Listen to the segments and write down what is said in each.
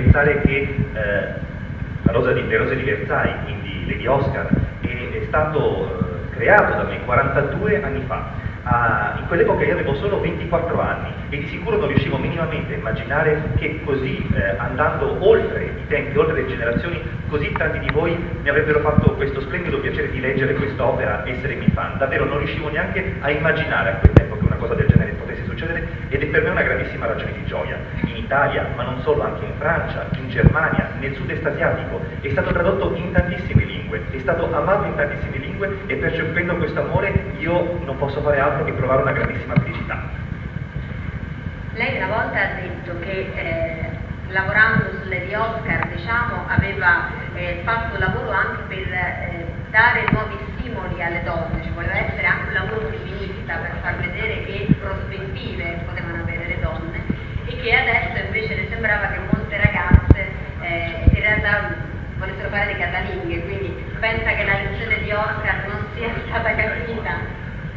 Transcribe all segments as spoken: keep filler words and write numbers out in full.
pensare che eh, la Rosa di, le Rose di Versailles, quindi Lady Oscar, è, è stato eh, creato da me quarantadue anni fa. Ah, in quell'epoca io avevo solo ventiquattro anni e di sicuro non riuscivo minimamente a immaginare che così, eh, andando oltre i tempi, oltre le generazioni, così tanti di voi mi avrebbero fatto questo splendido piacere di leggere quest'opera, essermi fan. Davvero non riuscivo neanche a immaginare a quel tempo che una cosa del genere potesse succedere, ed è per me una grandissima ragione di gioia. In Italia, ma non solo, anche in Francia, in Germania, nel sud-est asiatico, è stato tradotto in tantissime lingue, è stato amato in tantissime lingue, e percependo questo amore io non posso fare altro che provare una grandissima felicità. Lei una volta ha detto che eh, lavorando sulle di Oscar, diciamo, aveva eh, fatto un lavoro anche per eh, dare nuovi stimoli alle donne, cioè voleva essere anche un lavoro femminista per far vedere che prospettive potevano avere le donne, e che adesso invece le sembrava che molte ragazze eh, in realtà volessero fare le casalinghe, quindi pensa che la lezione di Oscar non sia stata capita.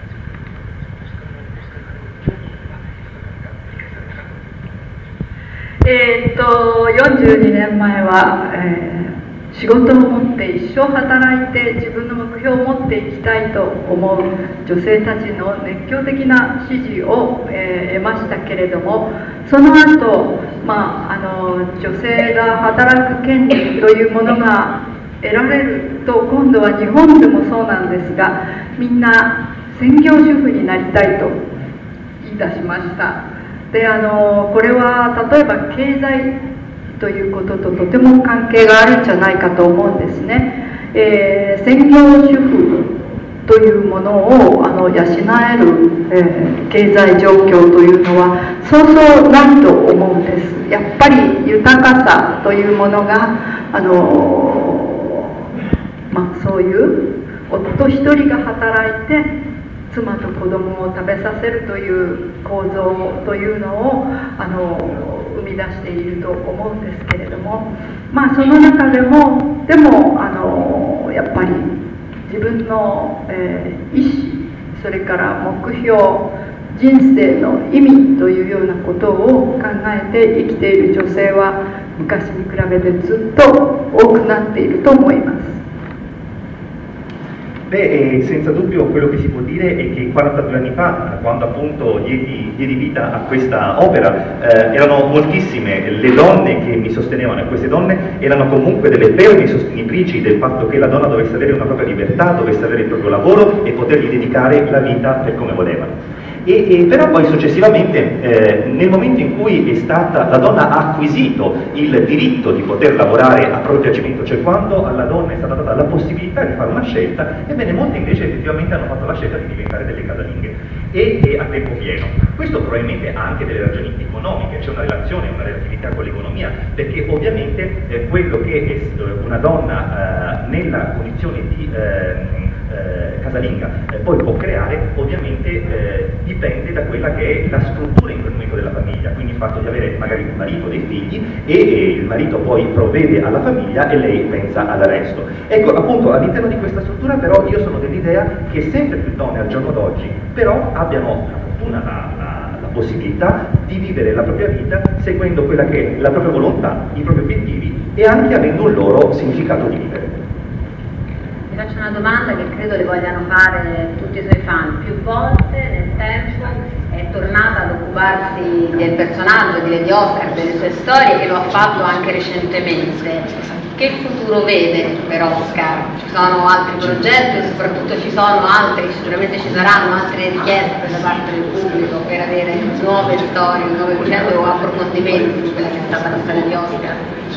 えー、とよんじゅうにねんまえは、えー、仕事を持って一生働いて自分の目標を持っていきたいと思う女性たちの熱狂的な支持を、えー、得ましたけれども、その後、まあ、あの女性が働く権利というものが得られると、今度は日本でもそうなんですが、みんな専業主婦になりたいと言い出しました。であのこれは例えば経済ということととても関係があるんじゃないかと思うんですね。えー、専業主婦というものをあの養える、えー、経済状況というのはそうそうないと思うんです。やっぱり豊かさというものがあの、まあ、そういう夫一人が働いて妻と子供を食べさせるという構造というのをあの生み出していると思うんですけれども、まあその中でもでもあのやっぱり自分の、えー、意思、それから目標、人生の意味というようなことを考えて生きている女性は昔に比べてずっと多くなっていると思います。 Beh, senza dubbio quello che si può dire è che quarantadue anni fa, quando appunto diedi, diedi vita a questa opera, eh, erano moltissime le donne che mi sostenevano, e queste donne erano comunque delle ferme sostenitrici del fatto che la donna dovesse avere una propria libertà, dovesse avere il proprio lavoro e potergli dedicare la vita per come voleva. E, e però poi successivamente, eh, nel momento in cui è stata, la donna ha acquisito il diritto di poter lavorare a proprio piacimento, cioè quando alla donna è stata data la possibilità di fare una scelta, ebbene molte invece effettivamente hanno fatto la scelta di diventare delle casalinghe e, e a tempo pieno. Questo probabilmente ha anche delle ragioni economiche, c'è una relazione, una relatività con l'economia, perché ovviamente eh, quello che è una donna eh, nella condizione di eh, Eh, casalinga eh, poi può creare ovviamente eh, dipende da quella che è la struttura in quel momento della famiglia, quindi il fatto di avere magari un marito, dei figli e, e il marito poi provvede alla famiglia e lei pensa al resto. Ecco, appunto all'interno di questa struttura però io sono dell'idea che sempre più donne al giorno d'oggi però abbiano la fortuna, la, la, la possibilità di vivere la propria vita seguendo quella che è la propria volontà, i propri obiettivi e anche avendo un loro significato di vivere. Vi faccio una domanda che credo le vogliano fare tutti i suoi fan. Più volte nel tempo è tornata ad occuparsi del personaggio di Lady Oscar, delle sue storie, e lo ha fatto anche recentemente. Che futuro vede per Oscar? Ci sono altri progetti e soprattutto ci sono altri, sicuramente ci saranno altre richieste da parte del pubblico per avere nuove storie, nuove vicende o approfondimenti di quella che è stata la storia di Oscar?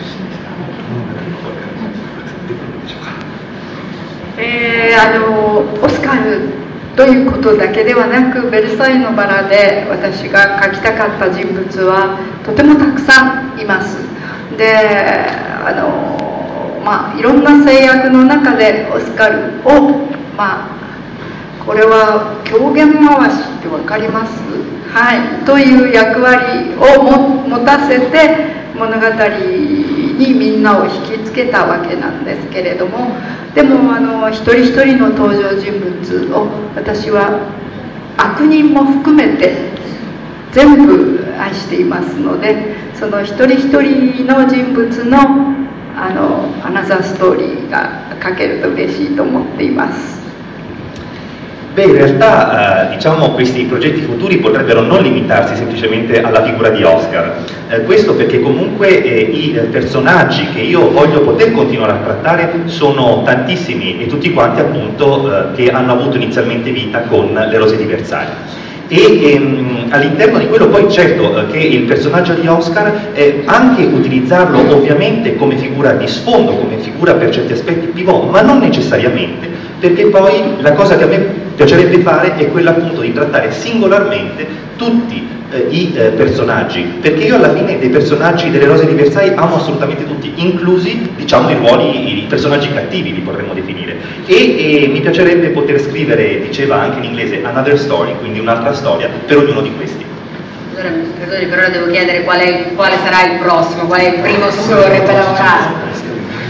えー、あのオスカルということだけではなく、ベルサイユのバラで私が描きたかった人物はとてもたくさんいます。であの、まあ、いろんな制約の中でオスカルを、まあ、これは狂言回しって分かります、はい、という役割を も持たせて物語にみんなを引きつけたわけなんですけれども、でもあの一人一人の登場人物を私は悪人も含めて全部あ愛していますので、その一人一人の人物のあのアナザーストーリーが書けると嬉しいと思っています。 Beh, in realtà eh, diciamo questi progetti futuri potrebbero non limitarsi semplicemente alla figura di Oscar, eh, questo perché comunque eh, i eh, personaggi che io voglio poter continuare a trattare sono tantissimi e tutti quanti appunto eh, che hanno avuto inizialmente vita con le Rose di Versailles. E ehm, all'interno di quello poi certo eh, che il personaggio di Oscar, eh, anche utilizzarlo ovviamente come figura di sfondo, come figura per certi aspetti pivot, ma non necessariamente, perché poi la cosa che a me piacerebbe fare è quella appunto di trattare singolarmente tutti eh, i eh, personaggi, perché io alla fine dei personaggi delle Rose di Versailles amo assolutamente tutti, inclusi diciamo i ruoli, i personaggi cattivi li potremmo definire, e, e mi piacerebbe poter scrivere, diceva anche in inglese, another story, quindi un'altra storia per ognuno di questi. Allora, perdoni, però devo chiedere qual è, quale sarà il prossimo, qual è il primo score per lavorare.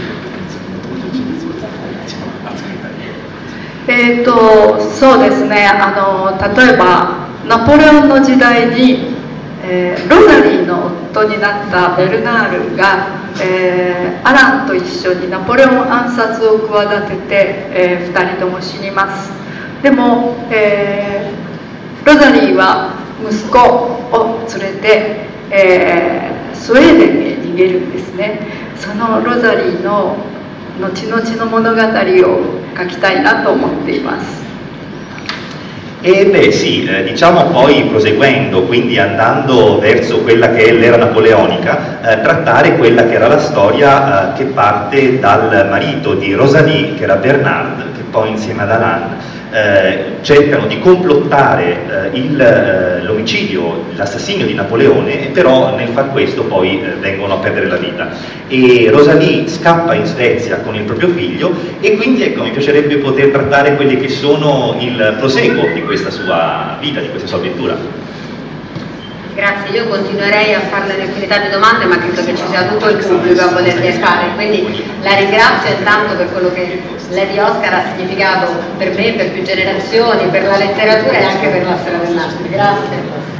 えーとそうですね、あの例えばナポレオンの時代に、えー、ロザリーの夫になったベルナールが、えー、アランと一緒にナポレオン暗殺を企てて、えー、ふたりとも死にます。でも、えー、ロザリーは息子を連れて、えー、スウェーデンへ逃げるんですね。そのロザリーの後々の物語を書きたいなと思っています。 E beh sì, eh, diciamo poi proseguendo, quindi andando verso quella che è l'era napoleonica, eh, trattare quella che era la storia eh, che parte dal marito di Rosalie, che era Bernard, che poi insieme ad Alain eh, cercano di complottare eh, l'omicidio, l'assassinio di Napoleone, e però nel far questo poi eh, vengono a perdere la vita. E Rosalie scappa in Svezia con il proprio figlio, e quindi ecco, mi piacerebbe poter trattare quelli che sono il proseguo di questa sua vita, di questa sua avventura. Grazie, io continuerei a farle un'infinità di domande, ma credo che ci sia tutto il pubblico a volerle fare, quindi la ringrazio intanto per quello che Lady Oscar ha significato per me, per più generazioni, per la letteratura e anche per la storia dell'arte. Grazie.